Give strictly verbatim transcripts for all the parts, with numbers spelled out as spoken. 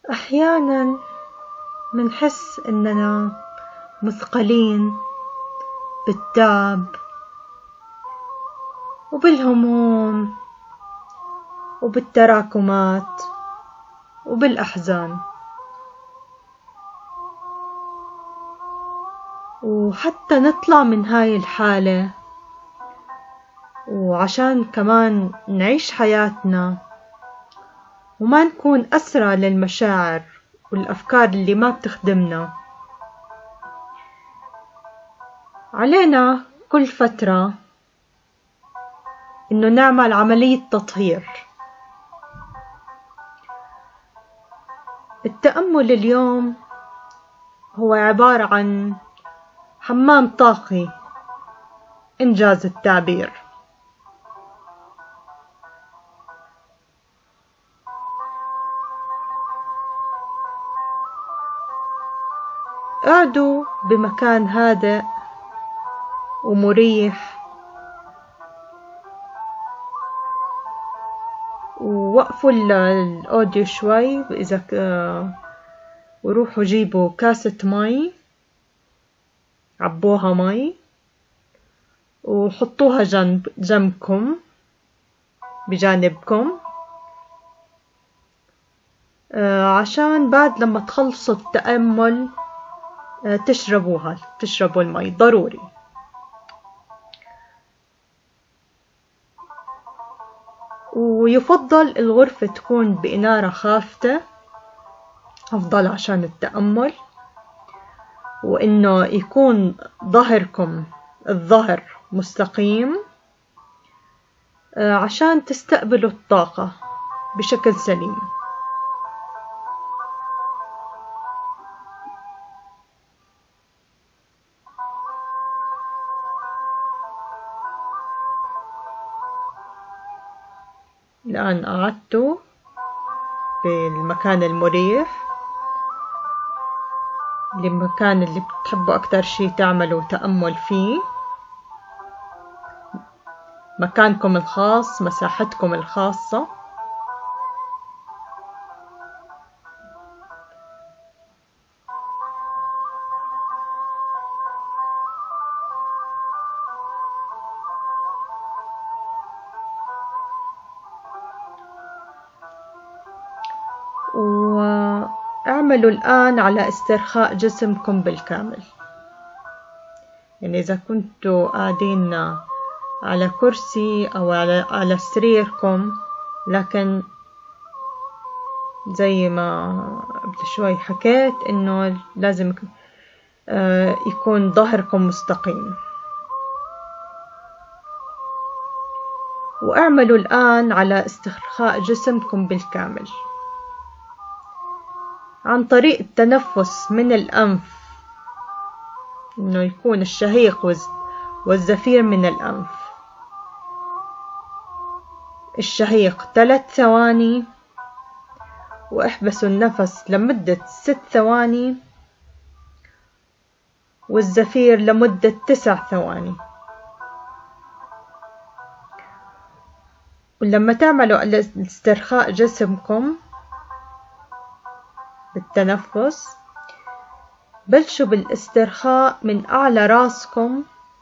أحيانا منحس إننا مثقلين بالتعب وبالهموم وبالتراكمات وبالأحزان، وحتى نطلع من هاي الحالة وعشان كمان نعيش حياتنا وما نكون أسرى للمشاعر والأفكار اللي ما بتخدمنا، علينا كل فترة إنه نعمل عملية تطهير. التأمل اليوم هو عبارة عن حمام طاقي إنجاز التعبير. اقعدوا بمكان هادئ ومريح، ووقفوا الأوديو شوي إذا ك... وروحوا جيبوا كاسة مي، عبوها مي وحطوها جنب جنبكم بجانبكم، آه عشان بعد لما تخلصوا التأمل آه تشربوها تشربوا المي ضروري. ويفضل الغرفة تكون بإنارة خافتة أفضل عشان التأمل، وإنه يكون ظهركم الظهر مستقيم عشان تستقبلوا الطاقة بشكل سليم. الآن قعدتوا بالمكان المريح، المكان اللي بتحبوا أكتر شي تعملوا تأمل فيه، مكانكم الخاص، مساحتكم الخاصة. واعملوا الآن على استرخاء جسمكم بالكامل. يعني إذا كنتوا قاعدين على كرسي أو على على سريركم، لكن زي ما قبل شوي حكيت إنه لازم يكون ظهركم مستقيم. واعملوا الآن على استرخاء جسمكم بالكامل عن طريق التنفس من الأنف، إنه يكون الشهيق والزفير من الأنف. الشهيق ثلاث ثواني، واحبسوا النفس لمدة ست ثواني، والزفير لمدة تسع ثواني. ولما تعملوا استرخاء جسمكم بالتنفس، بلشوا بالاسترخاء من أعلى راسكم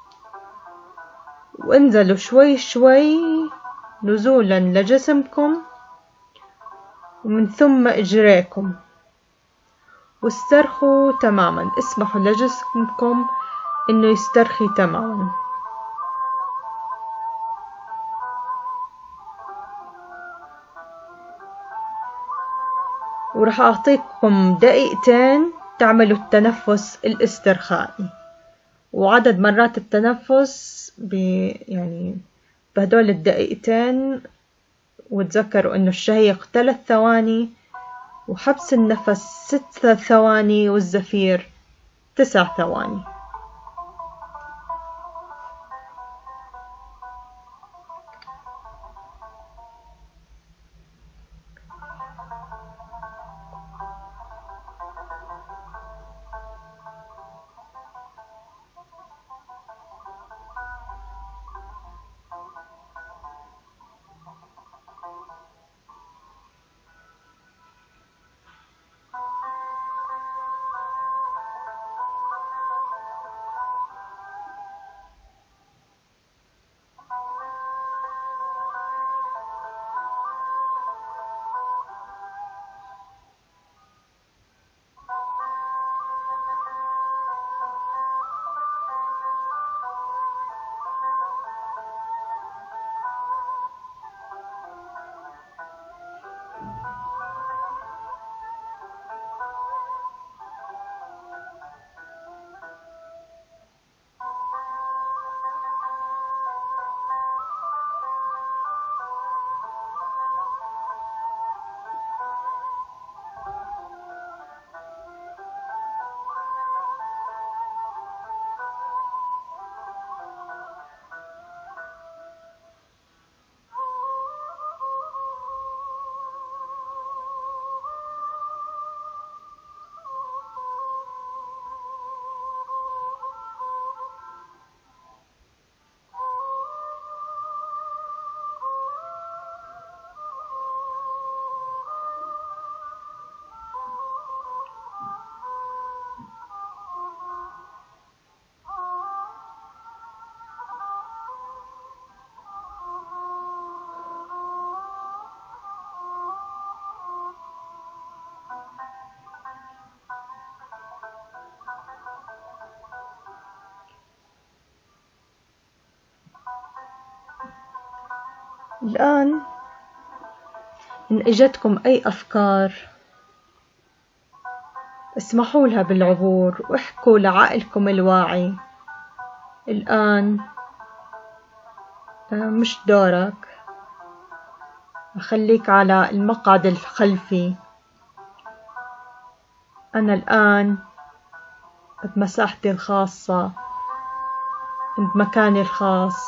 وانزلوا شوي شوي نزولا لجسمكم ومن ثم إجريكم، واسترخوا تماما. اسمحوا لجسمكم إنه يسترخي تماما. وراح أعطيكم دقيقتين تعملوا التنفس الاسترخائي، وعدد مرات التنفس ب يعني بهدول الدقيقتين. وتذكروا إنه الشهيق ثلاث ثواني، وحبس النفس ست ثواني، والزفير تسع ثواني. الآن إن إجتكم أي أفكار اسمحوا لها بالعبور واحكوا لعقلكم الواعي الآن مش دورك، خليك على المقعد الخلفي. أنا الآن بمساحتي الخاصة بمكاني الخاص،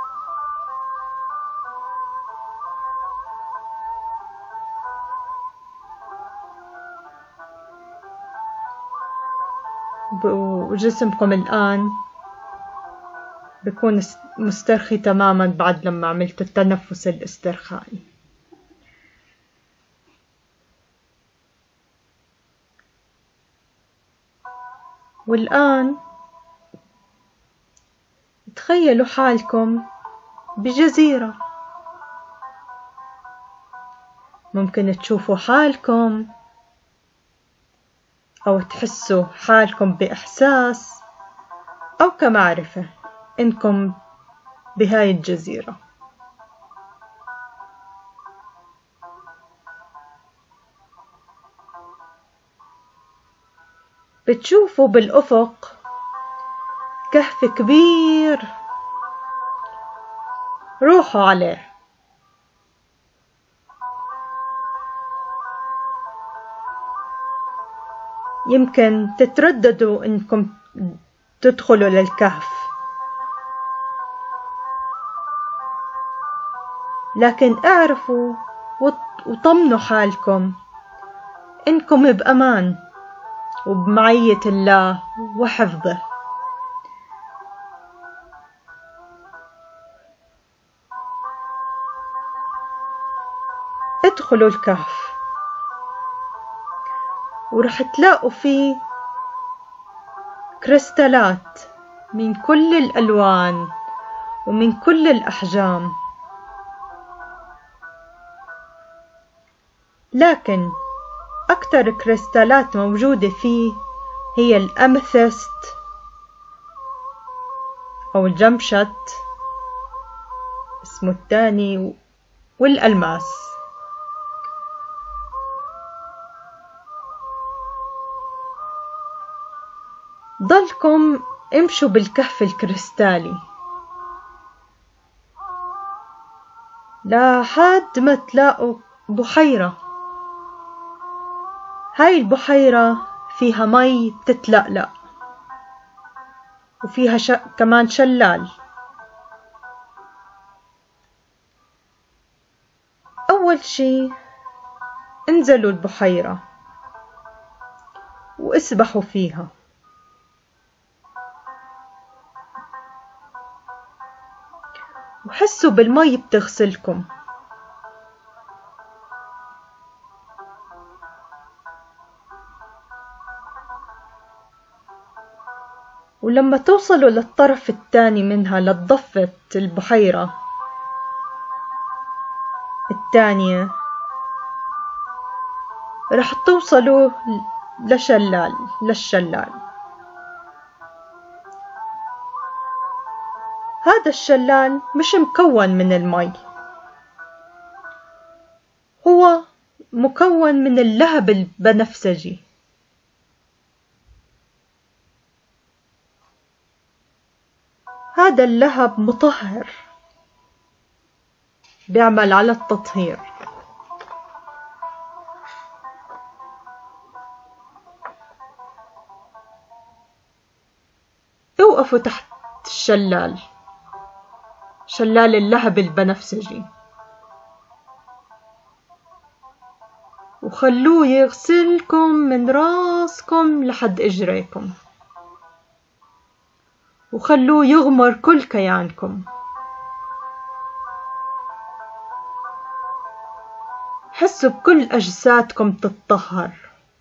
وجسمكم الآن بيكون مسترخي تماما بعد لما عملت التنفس الاسترخائي. والآن تخيلوا حالكم بجزيرة، ممكن تشوفوا حالكم أو تحسوا حالكم بإحساس أو كمعرفة إنكم بهاي الجزيرة. بتشوفوا بالأفق كهف كبير، روحوا عليه. يمكن تترددوا إنكم تدخلوا للكهف، لكن اعرفوا وطمنوا حالكم إنكم بأمان وبمعية الله وحفظه. ادخلوا الكهف ورح تلاقوا فيه كريستالات من كل الألوان ومن كل الأحجام، لكن أكثر كريستالات موجودة فيه هي الأميثست أو الجمشت اسمه الثاني، والألماس. ضلكم امشوا بالكهف الكريستالي لحد ما تلاقوا بحيرة. هاي البحيرة فيها مي بتتلألأ وفيها ش... كمان شلال. أول شي انزلوا البحيرة واسبحوا فيها، وحسوا بالمي بتغسلكم. ولما توصلوا للطرف الثاني منها للضفة البحيرة الثانية رح توصلوا لشلال للشلال. هذا الشلال مش مكون من المي، هو مكون من اللهب البنفسجي. هذا اللهب مطهر بيعمل على التطهير. اوقفوا تحت الشلال، شلال اللهب البنفسجي، وخلوه يغسلكم من راسكم لحد اجريكم، وخلوه يغمر كل كيانكم. حسوا بكل أجسادكم تتطهر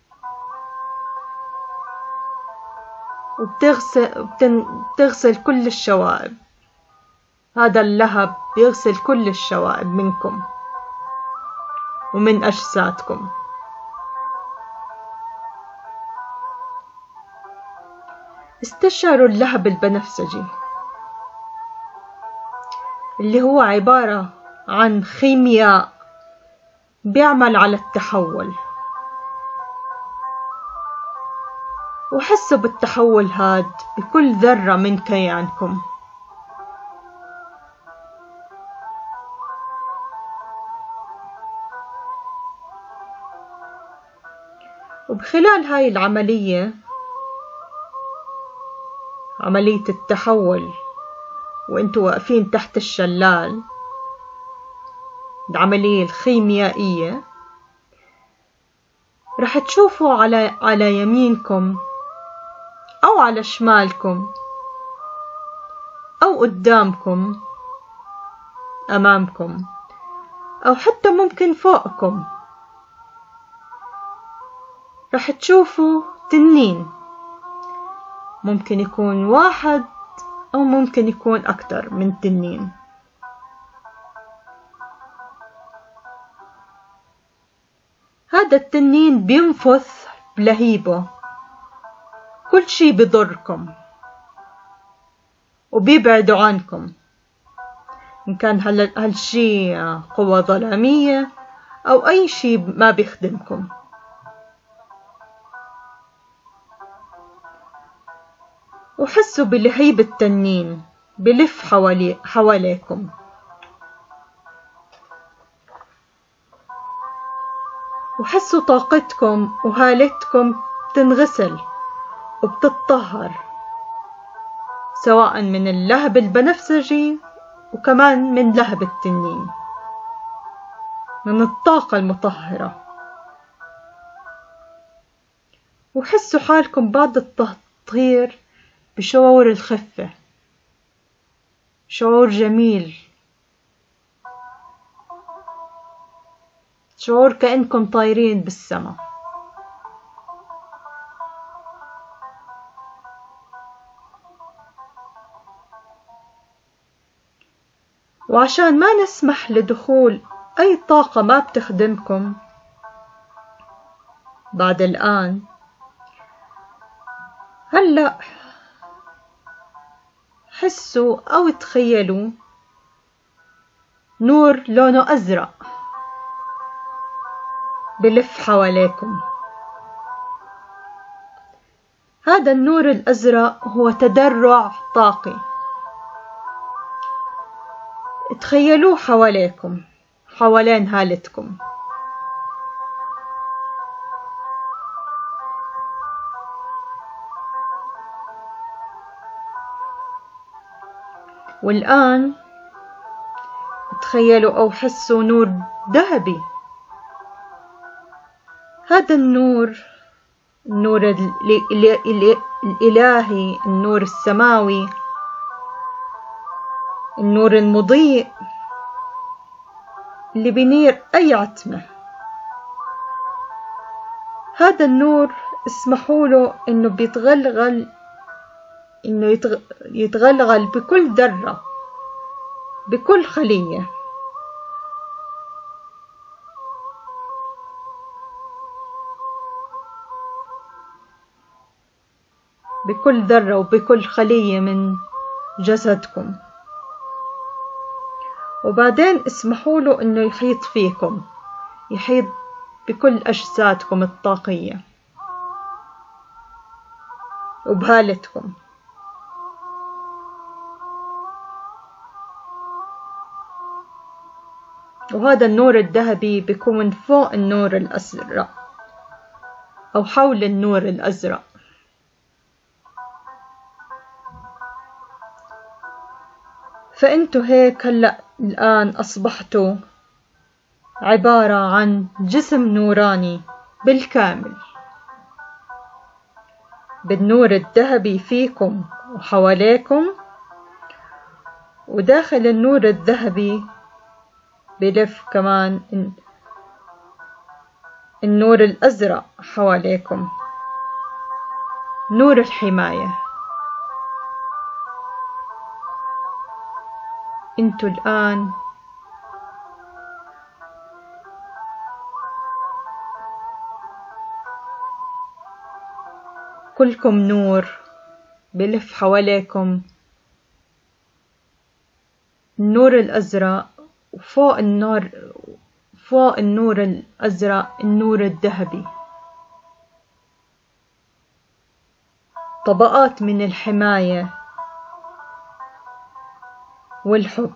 وبتغسل بتغسل كل الشوائب. هذا اللهب بيغسل كل الشوائب منكم ومن أجسادكم. استشعروا اللهب البنفسجي اللي هو عبارة عن خيمياء بيعمل على التحول، وحسوا بالتحول هاد بكل ذرة من كيانكم. وبخلال هاي العملية، عملية التحول وانتوا واقفين تحت الشلال، العملية الخيميائية، رح تشوفوا على على يمينكم أو على شمالكم أو قدامكم أمامكم أو حتى ممكن فوقكم، رح تشوفوا تنين، ممكن يكون واحد أو ممكن يكون أكتر من تنين. هذا التنين بينفث بلهيبه كل شي بضركم وبيبعدوا عنكم، إن كان هالشي قوة ظلامية أو أي شي ما بيخدمكم. وحسوا بلهيب التنين بلف حوالي حواليكم، وحسوا طاقتكم وهالتكم تنغسل وبتتطهر، سواء من اللهب البنفسجي وكمان من لهب التنين، من الطاقة المطهرة. وحسوا حالكم بعد التطهير بشعور الخفة، شعور جميل، شعور كأنكم طايرين بالسما. وعشان ما نسمح لدخول أي طاقة ما بتخدمكم بعد الآن، هلأ حسوا أو تخيلوا نور لونه أزرق بلف حواليكم. هذا النور الأزرق هو تدرع طاقي، تخيلوه حواليكم، حوالين هالتكم. والآن تخيلوا أو حسوا نور ذهبي. هذا النور، النور الإلهي، النور السماوي، النور المضيء اللي بينير أي عتمة. هذا النور اسمحوا له إنه بيتغلغل، إنه يتغلغل بكل ذرة، بكل خلية. بكل ذرة وبكل خلية من جسدكم. وبعدين اسمحوا له إنه يحيط فيكم، يحيط بكل أجسادكم الطاقية وبهالتكم. وهذا النور الذهبي بيكون فوق النور الأزرق أو حول النور الأزرق. فأنتوا هيك هلأ الآن أصبحتوا عبارة عن جسم نوراني بالكامل، بالنور الذهبي فيكم وحواليكم، وداخل النور الذهبي بلف كمان النور الأزرق حواليكم، نور الحماية. انتوا الآن كلكم نور بلف حواليكم، النور الأزرق وفوق النور فوق النور الأزرق النور الذهبي، طبقات من الحماية والحب،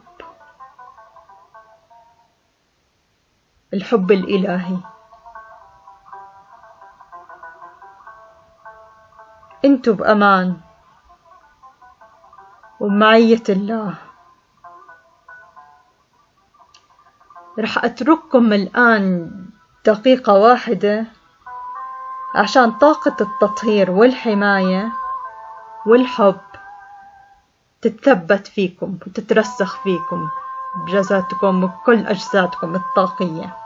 الحب الإلهي. انتوا بأمان وبمعية الله. رح أترككم الآن دقيقة واحدة عشان طاقة التطهير والحماية والحب تتثبت فيكم وتترسخ فيكم بجسدكم وبكل أجسادكم الطاقية.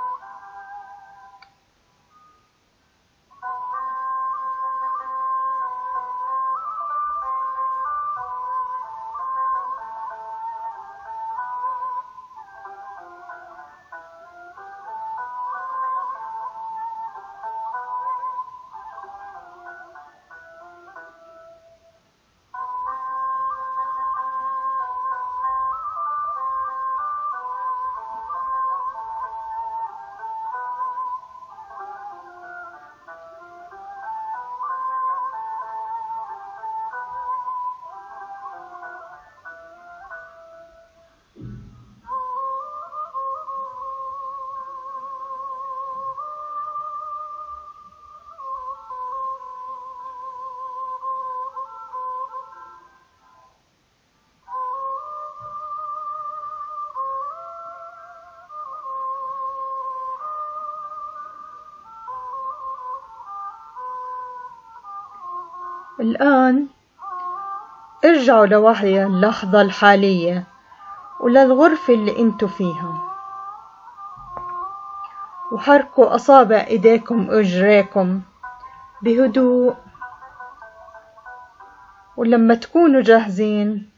الآن ارجعوا لوحي اللحظة الحالية وللغرفة اللي انتوا فيها، وحركوا أصابع إيديكم وإجريكم بهدوء، ولما تكونوا جاهزين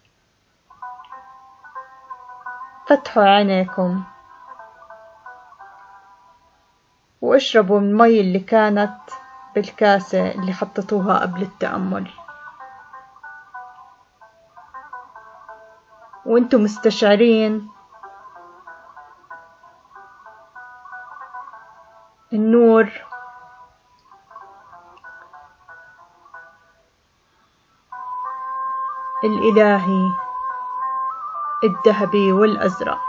فتحوا عينيكم واشربوا من المي اللي كانت بالكاسة اللي حطيتوها قبل التأمل، وانتم مستشعرين النور الإلهي الذهبي والأزرق.